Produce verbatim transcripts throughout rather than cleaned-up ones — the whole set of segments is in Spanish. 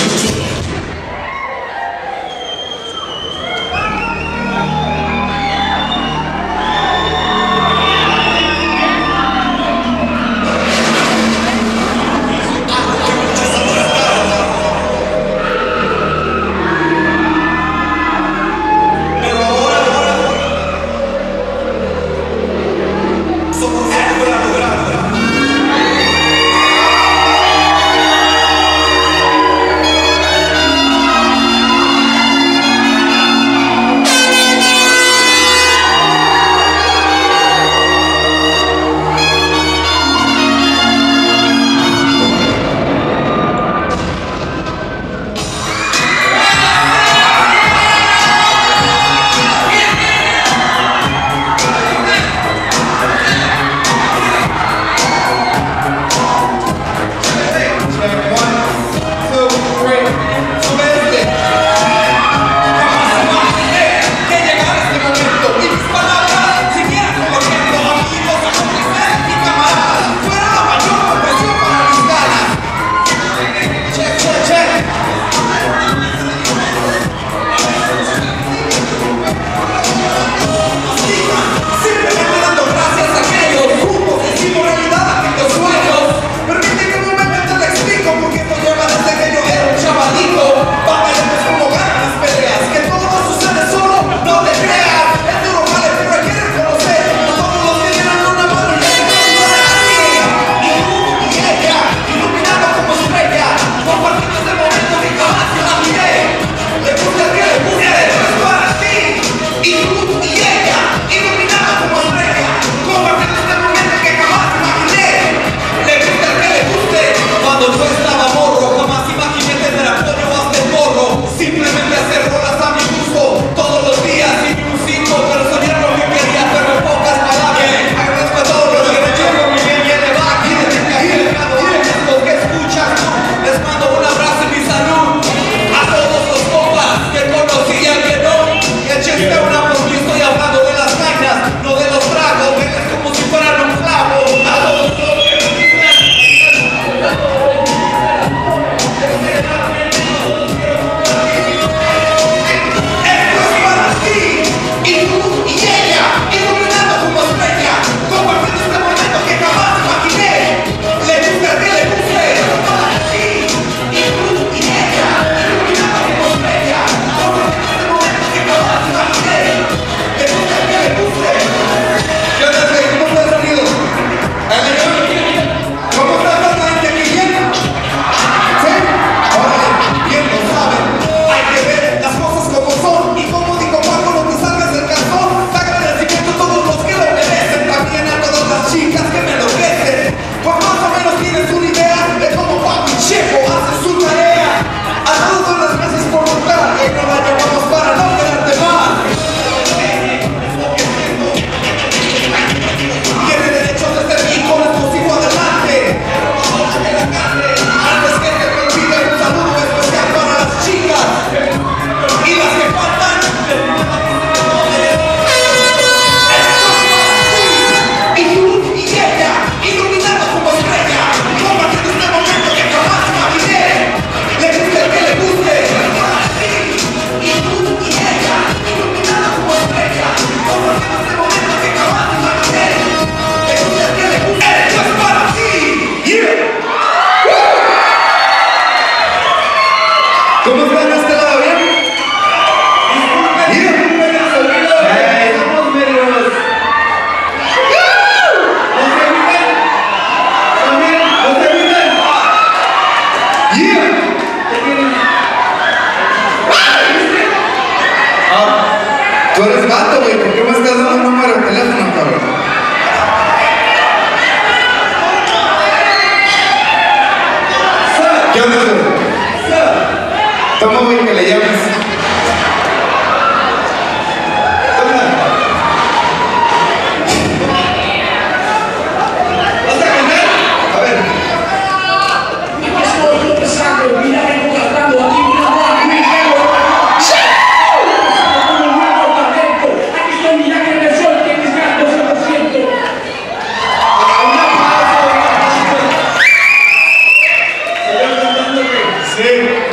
Sí.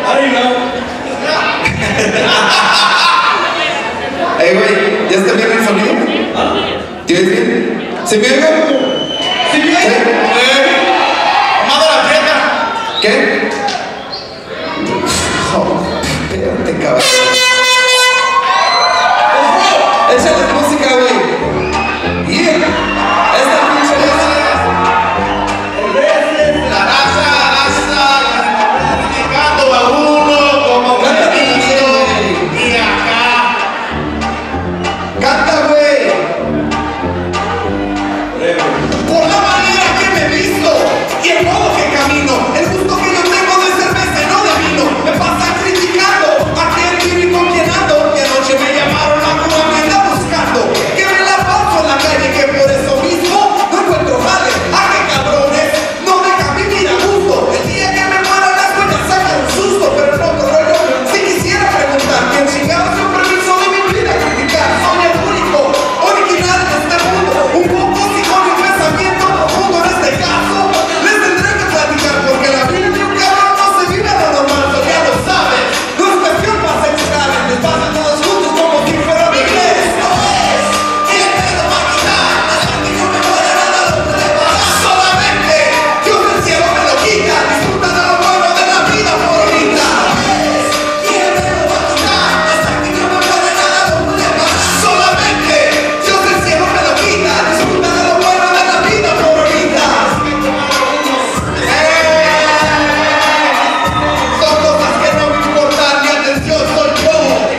Ay, no. Ey, güey, ¿ya está bien el sonido? ¿Ah? ¿Tienes bien? ¿Se me oiga? ¿Sí bien? ¿Sí? ¡Amado la prieta! ¿Qué? Oh, espérate, cabrón. Échale música, güey. Yeah. Esta pinche El veces, la raza, la raza, criticando a uno como un enemigo. Y acá. canta, güey. Por la manera que me he visto y el modo que camino, el gusto que yo tengo de cerveza y no de vino, me pasan criticando a quién vivo y con quién ando. Que anoche me llamaron a Cuba, me anda buscando, que me la paso en la calle, que por eso mismo no encuentro jale. ¿A qué cabrones? No dejan vivir a gusto. El día que me mueran las cuentas sacan un susto, pero en otro rollo, si quisiera preguntar, ¿quién chingados dio permiso de mi vida a criticar? Soy el único original de este mundo, un poco si con mi pensamiento profundo en este caso. Les tendré que platicar porque la vida de un cabrón no se vive a lo normal, tú ya lo sabes. No es cuestión para sexual, les pasan todos juntos como si fuera mi iglesia. Esto es, ¿quién me lo va a quitar? Hasta que yo me muera nada lo puede parar. Solamente Dios del cielo me lo quita, disfruta de lo bueno de la vida por ahorita. ¿Quién me lo va a quitar? Hasta que yo me muera nada lo puede parar. Solamente Dios del cielo me lo quita, disfruta de lo bueno de la vida por ahorita. Son cosas que no me importan, mi atención soy yo.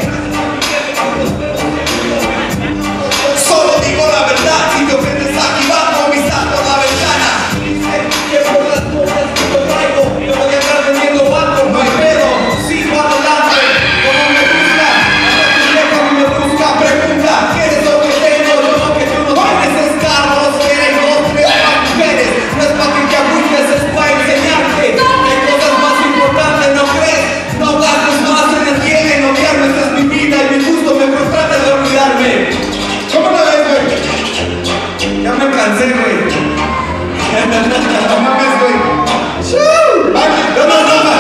Solo digo la verdad, si te ofendes aquí bajo mi salto a la ventana. Que por las cosas que yo traigo, yo voy a estar vendiendo algo, no hay pedo. Sigo adelante, como me gusta. Hasta tu vieja me busca, pregunta, ¿qué es lo que tengo? Yo lo que tú no tienes es carros, que hay dos, tres, más mujeres. No es para que te agüites, es para enseñarte. Hay cosas más importantes, ¿no crees? No gastes más energía en odiarme, esta es mi vida y mi gusto, mejor trata de olvidarme. ¿Cómo la ves, güey? Ya me cansé, güey. No mames, güey. ¡Ay, no, no, no, no!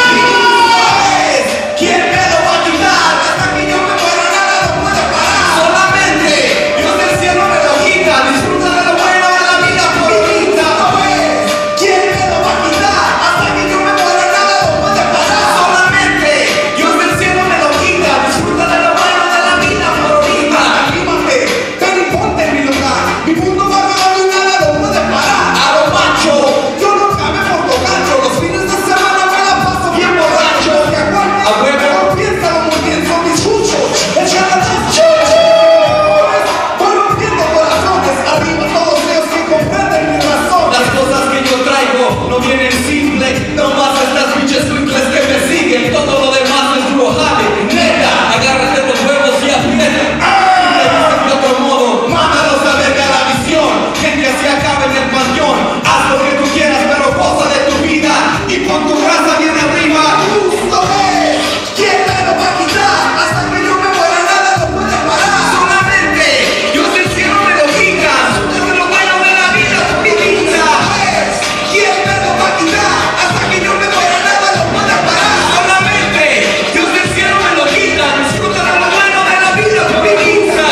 ¿Quién me lo va a quitar? Hasta que yo me muera nada lo puede parar. Solamente Dios del cielo me lo quita. Disfruta de lo bueno de la vida por ahorita. ¿Quién me lo va a quitar? Hasta que yo me muera nada lo puede parar. Solamente Dios del cielo me lo quita. Disfruta de lo bueno de la vida por ahorita. Anímate, ven y ponte en mi lugar. Mi mundo va ganando y nada lo puede parar. A lo macho, yo nunca me porto gancho. Los fines de semana me la paso bien borracho. Que aguante, a huevo, piénsalo muy bien, son mis chuchos. Échale las chuchos. Voy rompiendo corazones, arriba todos ellos que comprenden mi razón. Las cosas que yo traigo no vienen simple, no más estas pinches twinkles que me siguen. Todo lo demás es duro jale, neta, agárrate los huevos y aprieta. Y me dicen de otro modo, mándalos a ver a la visión. Gente así acaba en el panteón. Haz lo que tú quieras, pero goza de tu vida y pon tu raza bien arriba. Justo es, ¿quién me lo va a quitar? Hasta que yo me muera nada lo puede parar. Solamente Dios del cielo me lo quita. Disfruta de lo bueno de la vida por mi vida. ¿Quién me lo va a quitar? Hasta que yo me muera nada lo puede parar. Solamente Dios del cielo me lo quita. Disfruta de lo bueno de la vida por mi vida.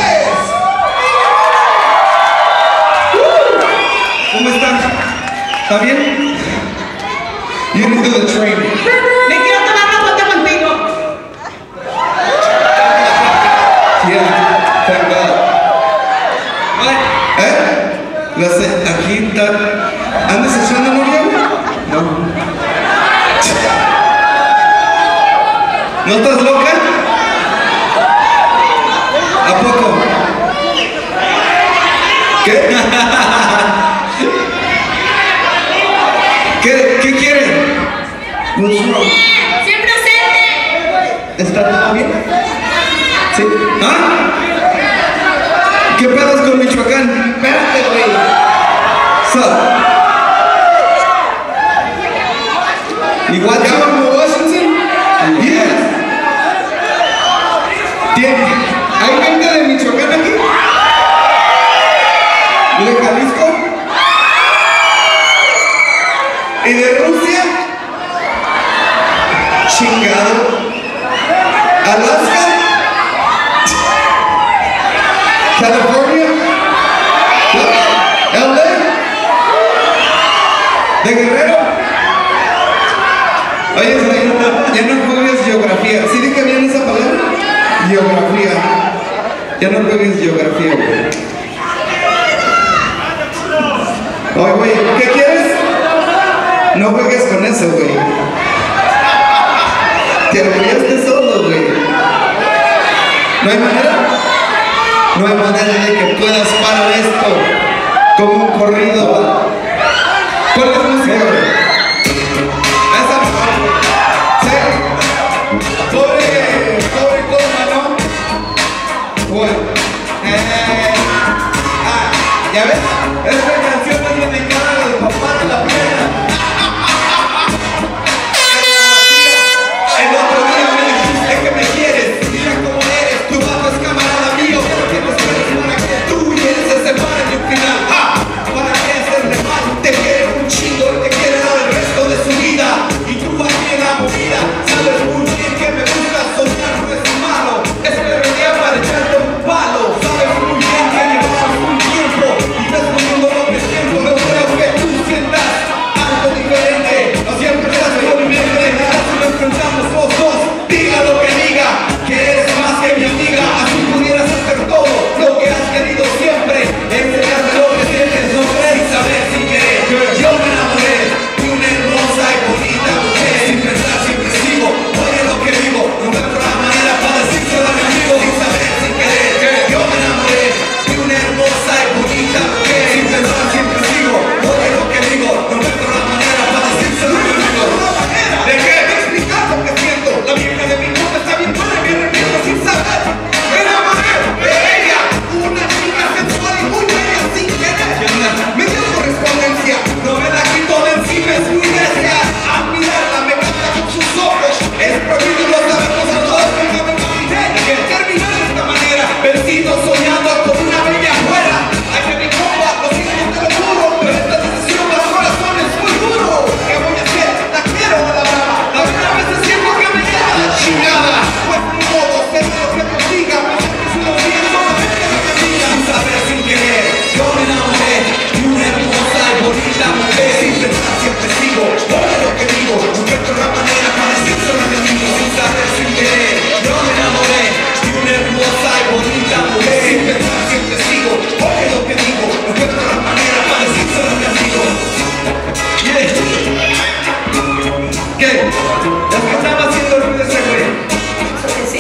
¿Cómo están? ¿Está bien? You didn't do the training. Me quiero tomar una foto contigo. Yeah, thank God. ¿Eh? No sé, aquí está. ¿Andas echando novia? No. ¿No estás loca? ¿A poco? ¿Qué? ¿Qué, ¿Qué quieren? What's wrong? Siempre ausente. ¿Está todo bien? ¿Sí? ¿Ah? ¿Qué pedos con Michoacán? Espérate, güey. So. Igual ya como Washington. Yes. ¿Tiene? ¿Hay gente de Michoacán aquí? ¿Y de Jalisco? ¿Y de Rusia? Chingado. Alaska. California. L A. De Guerrero. Oye, ya no juegues geografía. ¿Sí dije bien esa palabra? Geografía. Ya no juegues geografía, güey. Oye, güey, ¿qué quieres? No juegues con eso, güey. Te olvidaste solo, güey. ¿No hay manera? No hay manera de que puedas parar esto como un corrido. ¿Cuál es la música, güey? Esa. ¿Sí? Pobre, pobre coma, ¿no? Bueno. Eh, ah, ¿ya ves? Esta canción es dedicada a los papás de la plena. El otro día me dijiste que me quieres. Mira cómo eres, tu vato es camarada mío. Que no esperes para que tú y él se separen y al final, ¡ah! ¿Para qué hacerle mal? Te quiere un chingo y te quiere dar el resto de su vida. Y tú aquí en la movida sabes muy bien que me gusta soñar, no es malo. Es que venía para echarte un palo. Sabes muy bien que llevamos un tiempo y ves conmigo lo que siento. No creo que tú sientas algo diferente. No siempre estás con mi mente. Si nos enfrentamos los dos, diga lo que diga, que eres más que mi amiga. Así pudieras hacer todo lo que has querido siempre. Enseñarme lo que sientes, no crees saber sin querer. Yo me enamoré de una hermosa y bonita mujer. Sin pensar siempre sigo, oye lo que digo. No encuentro la manera para decírselo a mi amigo. Sin saber sin querer. Yo me enamoré de una hermosa y bonita mujer. Sin pensar siempre sigo, oye lo que digo. No encuentro la manera para decírselo a mi amigo. ¿De qué? De explicar lo que siento. La vieja de mi mundo está bien buena y me arrepiento sin saber. Me enamoré de ella, una chica sensual y muy bella sin querer. Me dio correspondencia, no me la quito de encima, es muy necia. Al mirarla me capta con sus ojos. Es prohibido no saber cosas todas que me imaginé. Que terminé de esta manera, vencido soñando con una bella afuera. Ay, que mi compa, lo siento, te lo juro, pero esta decisión del corazón es muy duro. ¿Qué voy a hacer? La quiero a la brava. La verdad a veces siento que me lleva la chingada. Pues ni modo, sé lo que me diga. Pensé que si lo bien solamente lo que diga. Sin saber, sin querer, yo me enamoré de una hermosa y bonita mujer. Sin pensar siempre sigo, oye lo que digo. No encuentro la manera para decírselo a mi amigo. Sin saber, sin querer, yo me enamoré de una hermosa y bonita mujer. Sin pensar siempre sigo, oye lo que digo. No encuentro la manera para decírselo a mi amigo. Yeah. ¿Qué? ¿Ya que estaba haciendo ruido ese güey? Sí.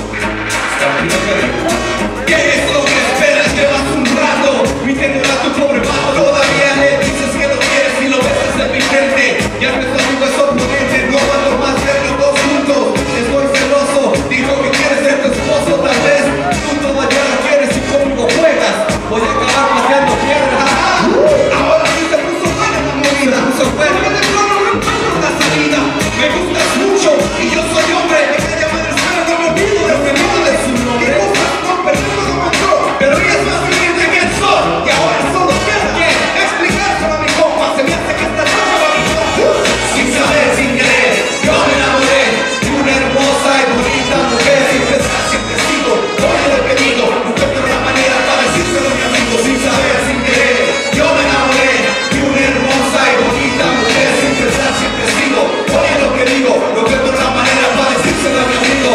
¿Qué es lo que esperas? Llevas un rato mintiéndole a tu pobre vato. Todavía le dices que lo quieres y lo besas en mi frente. Ya nuestro amigo es oponente, no aguanto más ver los dos juntos. Estoy celoso, dijo que quieres ser tu esposo. Tal vez tú todavía lo quieres y conmigo juegas. Voy a acabar pateando piedras. Ahora sí se puso buena la movida. Se puso buena. Yo de plano no encuentro la salida. Me gustas mucho y yo soy hombre. Me calla madre espera, no me olvido de ese nombre de su nombre. Y buscas no perder todo entró, pero ella es más feliz de quién soy. Y ahora solo queda que explicárselo a mi compa. Se me hace que esta noche va a mi compa. Sin saber, sin querer, yo me enamoré de una hermosa y bonita mujer. Sin pensar siempre sigo, oye lo que digo. No encuentro la manera para decírselo a mi amigo. Sin saber, sin querer, yo me enamoré de una hermosa y bonita mujer. Sin pensar siempre sigo, oye lo que digo. No encuentro la manera para decírselo a mi amigo.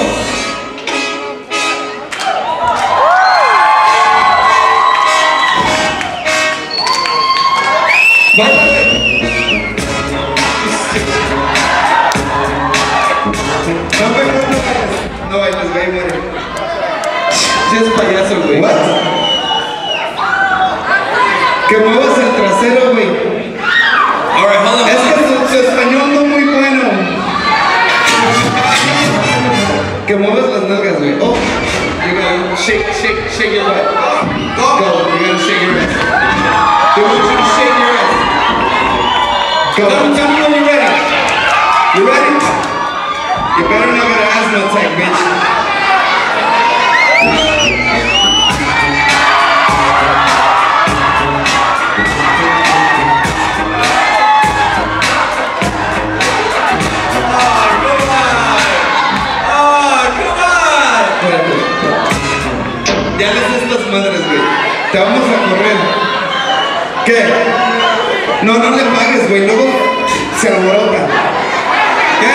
No, güey, no, no bailes. No bailes, güey, muere. Sí es payaso, güey. What? Que muevas el trasero, güey. Alright, hold on. Es que tu, tu español no muy bueno. Que muevas las nalgas, güey. Oh, you gotta shake, shake, shake your butt. Go, go. You gotta shake your ass. They want you to shake your ass. Go. Tell me, tell me when you're ready. You ready? You better not get an asthma attack, bitch. Oh, come on. Te vamos a correr. ¿Qué? No, no le pagues, güey. Luego se alborota. ¿Qué?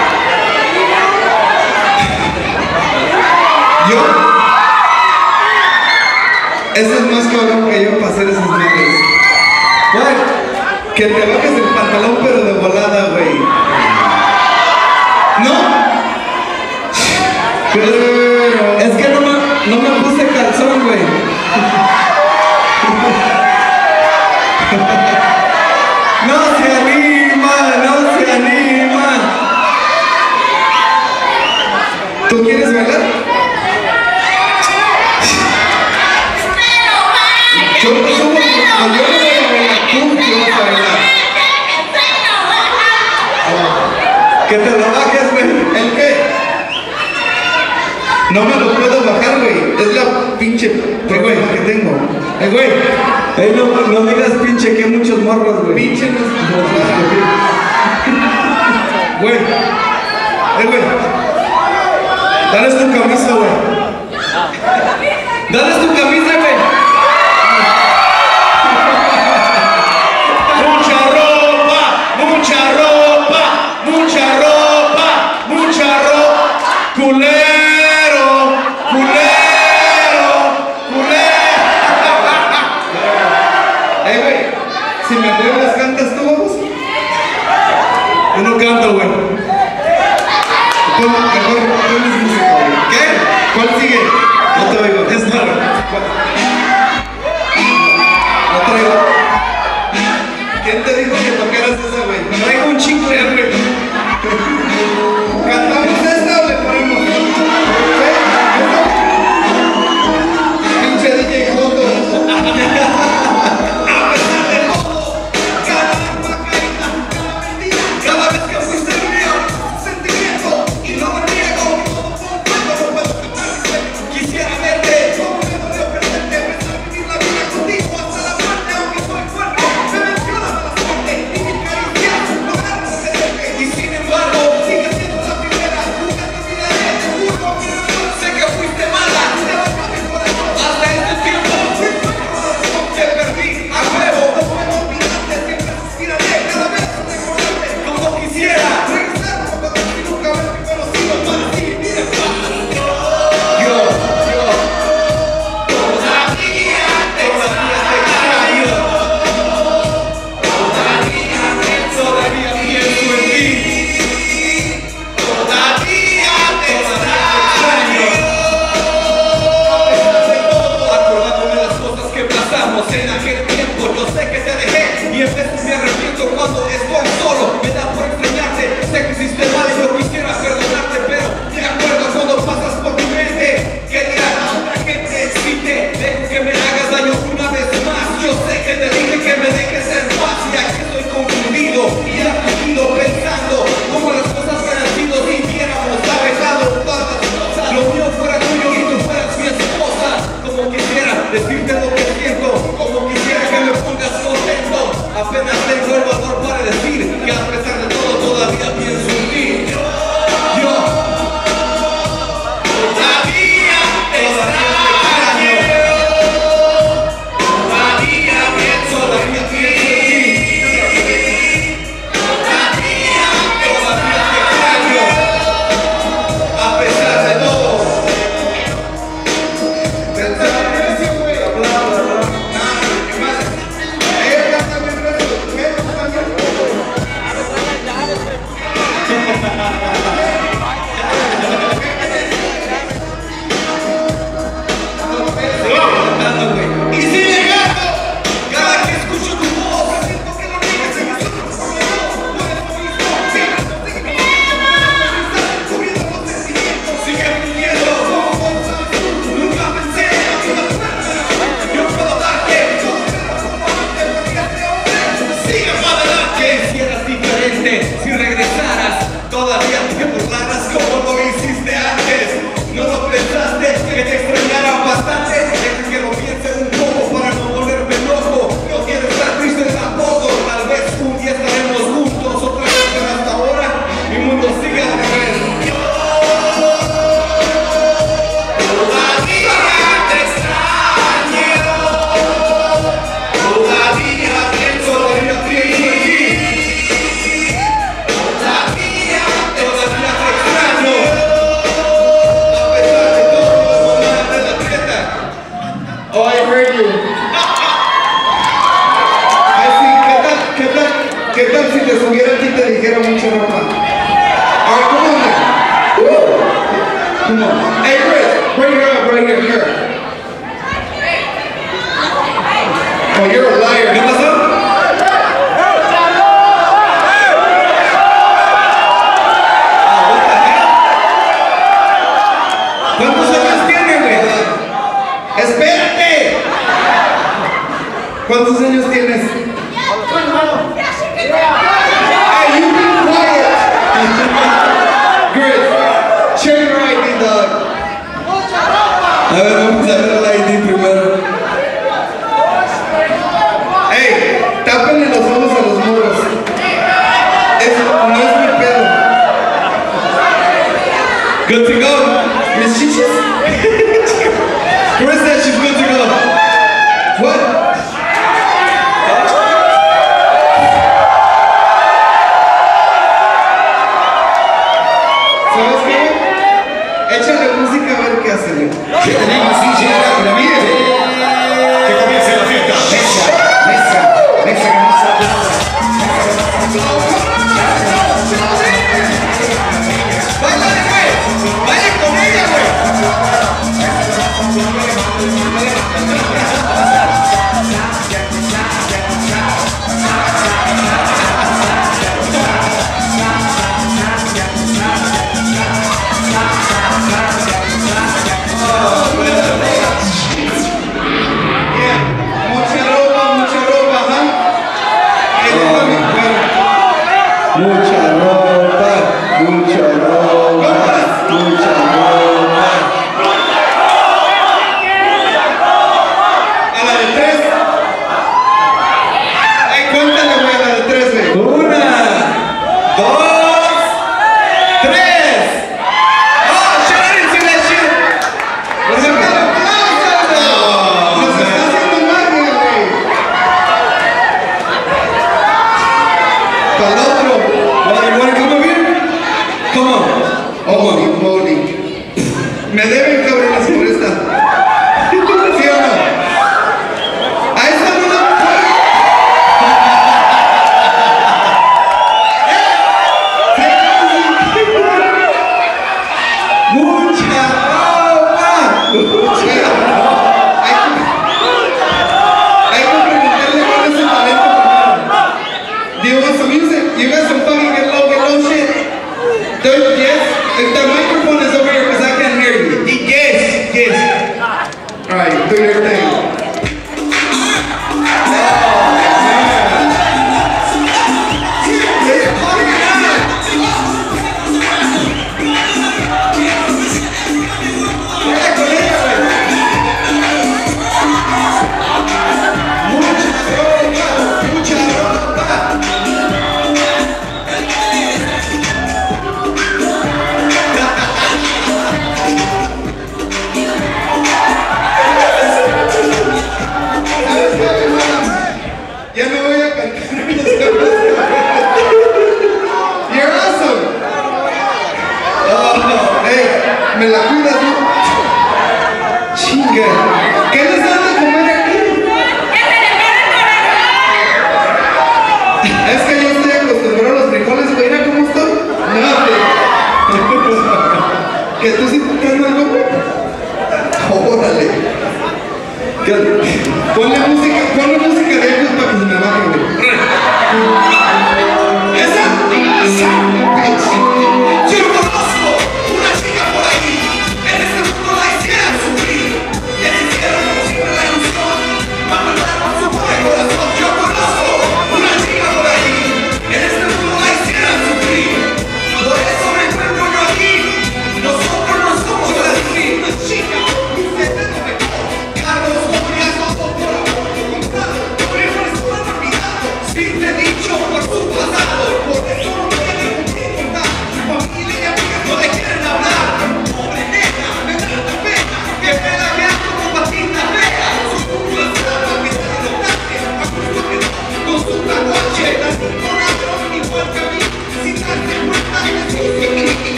Yo. Ese es más cabrón que yo para hacer esas madres. Güey, que te bajes el pantalón pero de volada, güey. ¿No? Pero es que no me, no me puse calzón, güey. No se anima, no se anima. ¿Tú quieres bailar? Yo no subo, no, yo no voy a bailar, tú que vas a bailar. Que te lo bajes, güey. ¿El qué? No me lo puedo bajar, güey. Es la pinche problema que tengo. Eh, güey. Eh, no, no digas pinche que hay muchos morros, güey. Pinche no es. Güey. Eh, güey. Dale tu camisa, güey. Dale tu camisa, güey. Mucha ropa, mucha ropa, mucha ropa, mucha ropa. Culero, culero, culero. Eh, güey. Si me atreves, ¿cantas tú, vamos? Yo no canto, güey. Mejor, mejor, pones música, güey. ¿Qué? ¿Cuál sigue? No te oigo. Esta, güey. No traigo. ¿Quién te dijo que tocaras esa, güey? Me traigo un chingo de hambre. ¿Cantamos esta o le ponemos? ¿Qué? Pinche D J Joto. A pesar de todo, cada macarita, cada mentira, cada vez que fuiste mío, sentimiento y no lo niego. No puedo escapar de ser. Quisiera verte, como me dolió perderte, pensar vivir la vida contigo hasta la muerte, aunque soy fuerte. Me menciona mala suerte y mis caricias lograron tenerte. Come on. Hey, Chris, bring her up right here. Here. Oh, you're a liar. ¿Qué pasó? ¿Cuántos años tienes, güey? ¡Espérate! ¿Cuántos años tienes? Hey, you be quiet! Chris, show your I D, dog. A ver, vamos a ver el I D primero. Hey, tápenle los ojos a los moros. Eso no es mi pedo. Good to go. Miss Chichis? Chris said she's good to go. What? ¿Sabes qué? Échale música a ver qué hacen. ¿Qué tenemos, D J Ramírez? Que comience la fiesta. Mesa, mesa, mesa, mesa. ¡Báilale, güey! ¡Baila con ella, güey! Mucha ropa, mucha ropa, ¿ah? Qué ropa, mi cuerpo. Mucha ropa, mucha ropa, mucha ropa. A la de tres. Ay, cuéntale, güey, a la de tres, güey. Una, Dos, tres. Oh, shut up and see that shit. Nos está aplausos. Nos está haciendo magia, güey. Para el otro. Well, you wanna come over here? Come on. Holy moly. Me deben cabrones por esta. ¿Sí o no? A esta no la Mucha ropa. Mucha ropa. Hay que, hay que preguntarle cuál es el talento primero. Do you want some music? You got some fucking get low, get low shit? Don't, yes? If the microphone is over here because I can't hear you. Yes, yes. Alright, do your thing. Ya no voy a cantar. You're awesome. Oh, hey, me la cuidas, ¿no? Chinga. ¿Qué les dan de comer aquí? Es que yo estoy acostumbrado a los frijoles, güey. Mira cómo estoy. No, güey. ¿Que tú sí te estás algo, güey? Órale. ¿Qué? Ponle música, ponle música de ellos para que se me bajen, güey. ¡Esa! ¡Esa! ¡Yo conozco una chica por ahí! En este mundo la hicieron sufrir. Les hicieron como siempre la ilusión. Mataron su pobre corazón. Yo conozco una chica por ahí. En este mundo la hicieron sufrir. Por eso me encuentro yo aquí. Nosotros no somos así. Una chica, un secreto de Carlos Moria, todo por amor comprado. Por eso es un olvidado. Simple dicho por su pasado. Por eso no tiene un importar.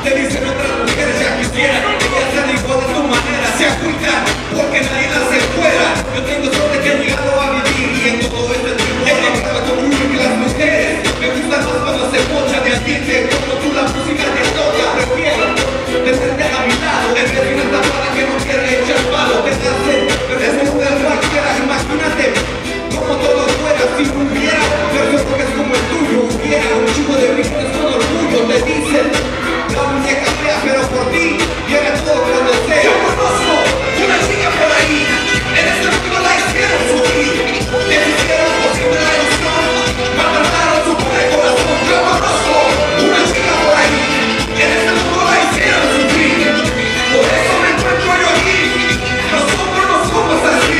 Te dicen otras mujeres ya quisieran ellas ser igual de tu manera, se agüitan porque nadie las fuera. Yo tengo suerte que he llegado a vivir y en todo este tiempo he llegado a concluir que las mujeres me gustan más cuando se mochan y atienden como tú la música de toda. Prefiero tenerte a mi lado en vez de una tapada que no quiere echar palo. Te hacen, pero es que usted cualquiera. Imagínate como todo fuera si hubiera un verso que es como el tuyo, hubiera un chico de víctimas con orgullo. Te dicen la muñeca fea, pero por ti viene todo cuando sea. Yo conozco una chica por ahí, en este mundo la hicieron sufrir, les hicieron posible la ilusión, maltrataron su pobre corazón. Yo conozco una chica por ahí, en este mundo la hicieron sufrir, por eso me encuentro yo aquí. Nosotros no somos así.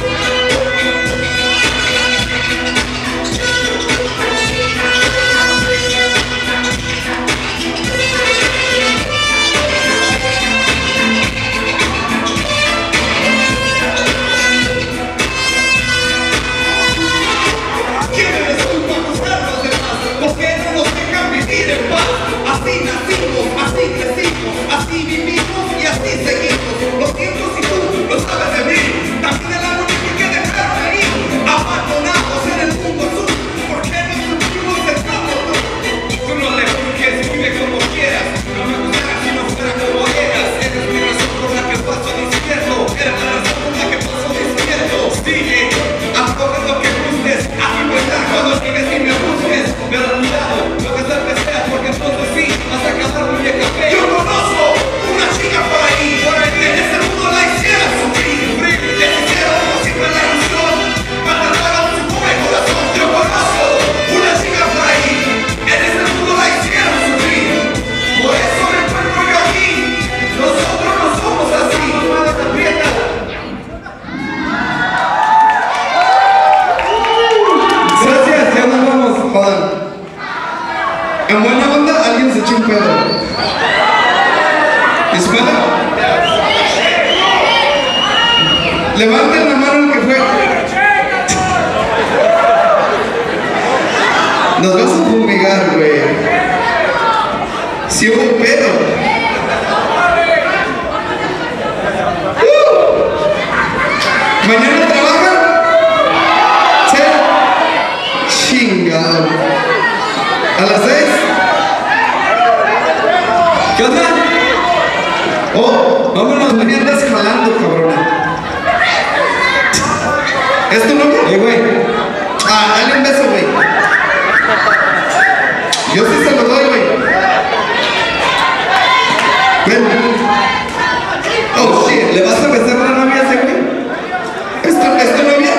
Así nacimos, así crecimos, así vivimos y así seguimos. Los tiempos y tú lo sabes de mí. También el amor que dejaron ahí, abandonados en el mundo azul. ¿Por qué no supimos el campo? Tú no le juzgues, vive como quieras. No me gustará si no fuera como eras. Eres mi razón por la que paso despierto. Eres la razón por la que paso despierto. Sigue, haz todo lo que gustes. Así voy a estar cuando llegues y me busques. Pero cuidado, lo que tal vez sea, porque entonces sí vas a acabar muy de café. Yo conozco una chica por ahí, por ahí en este mundo la hicieron sufrir, les hicieron posible la ilusión, maltrataron su pobre corazón. Yo conozco una chica por ahí, en este mundo la hicieron sufrir, por eso me encuentro yo aquí. Nosotros no somos así. Gracias, ya nos vamos, jodan. En buena onda, alguien se echó un pedo. ¿Espera? Levanten la mano el que fue. Nos vas a fumigar, güey. Si hubo pedo. Uh. ¿Mañana trabajan? Sí. Chingado. ¿A las seis? ¿Qué onda? Oh, vámonos, me andas jalando, cabrona. ¿Es tu novio? Eh, güey. Ah, dale un beso, güey. Yo sí se lo doy, güey. Ven. Oh, shit, ¿le vas a besar a la novia a ese güey? ¿Es tu, ¿Es tu novia?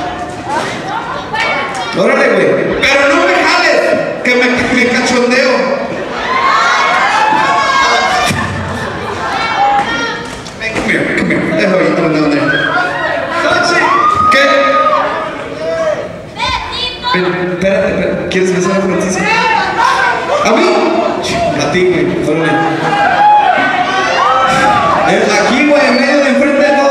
Órale, güey. Pero no me jales, que me, me cachondeo. Déjame ir, ¿dónde, dónde? ¿Qué? Espérate, espérate. ¿Quieres besar a Francisco? ¿A mí? A ti, güey. Órale. Aquí, güey, en medio de enfrente de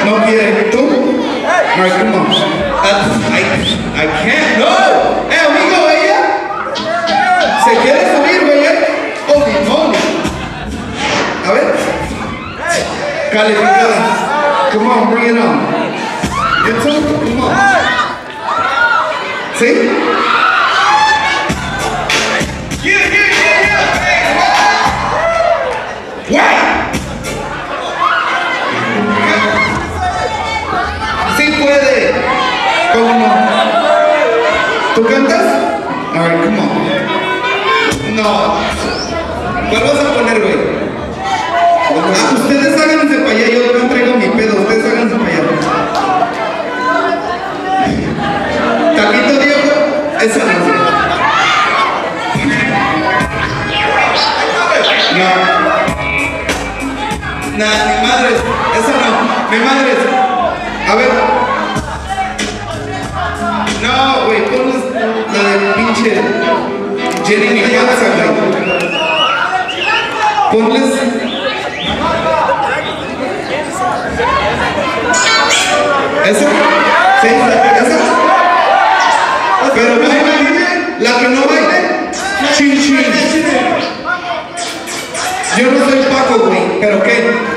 No quiere. ¿Tú? Alright, come on. That's, I, I can't. No. Eh, amigo, ella. Se quiere subir, güey. Holy moly. A ver. Calificada. Come on, bring it on. You too? Come on. ¿Sí? Yeah, yeah, yeah, yeah. Hey, Guay. Sí puede. ¿Cómo no? ¿Tú cantas? Alright, come on. No. ¿Cuál vas a poner, güey? Ah, ustedes háganse para allá, yo no traigo mi pedo, ustedes háganse para allá. Taquito Diego, esa no. No. Nah, mi madre, esa no, mi madre. A ver. No, güey, ponles la de pinche Jenny mi panza, güey. Ponles. ¿Esa? ¿Sí? ¿Esa? Pero baila, la que no baile, chin chin. Yo no soy Paco, güey, pero ¿qué?